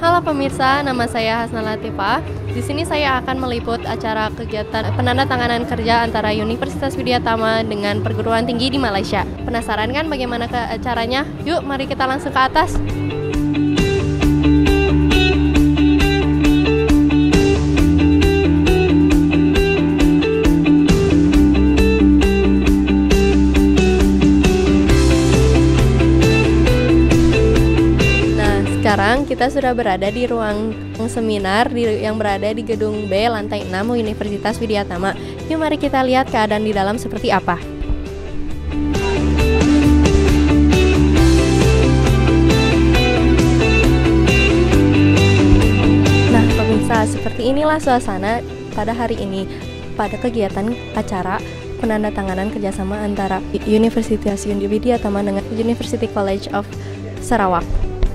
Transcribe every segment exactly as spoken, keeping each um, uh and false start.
Halo pemirsa, nama saya Hasna Latifah. Di sini saya akan meliput acara kegiatan penandatanganan kerja antara Universitas Widyatama dengan perguruan tinggi di Malaysia. Penasaran kan bagaimana ke acaranya? Yuk, mari kita langsung ke atas. Sekarang kita sudah berada di ruang seminar di, yang berada di gedung B lantai enam Universitas Widyatama. Yuk mari kita lihat keadaan di dalam seperti apa. Nah pemirsa, seperti inilah suasana pada hari ini pada kegiatan acara penandatanganan kerjasama antara Universitas Widyatama dengan University College of Sarawak.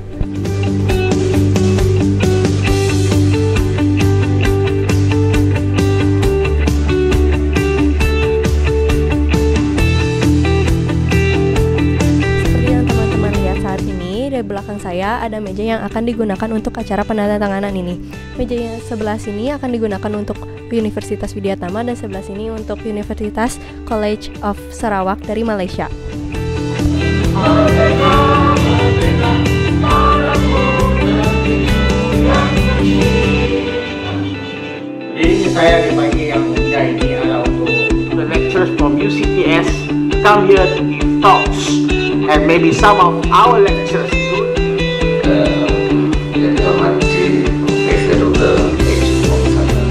Di belakang saya ada meja yang akan digunakan untuk acara penandatanganan ini. Meja yang sebelah sini akan digunakan untuk Universitas Widyatama dan sebelah sini untuk Universitas College of Sarawak dari Malaysia. Jadi saya dibagi yang muda ini adalah untuk the lecturers from U C T S come here to give talks, and maybe some of our lecturers yang dihormati Profesor Doktor H. Mohamad.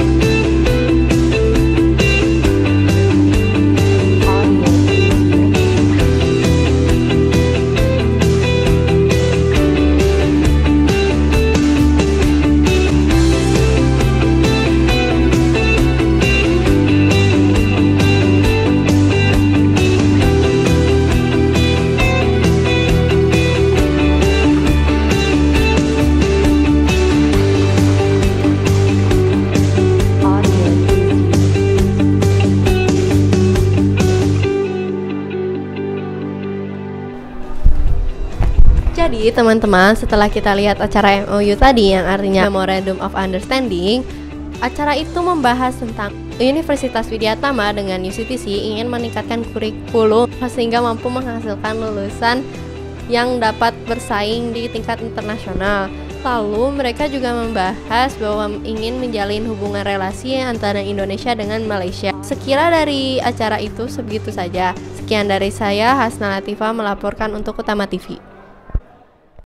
Jadi teman-teman, setelah kita lihat acara M O U tadi yang artinya Memorandum of Understanding, acara itu membahas tentang Universitas Widyatama dengan U C T C ingin meningkatkan kurikulum sehingga mampu menghasilkan lulusan yang dapat bersaing di tingkat internasional. Lalu mereka juga membahas bahwa ingin menjalin hubungan relasi antara Indonesia dengan Malaysia. Sekira dari acara itu sebegitu saja. Sekian dari saya, Hasna Latifah melaporkan untuk Utama T V.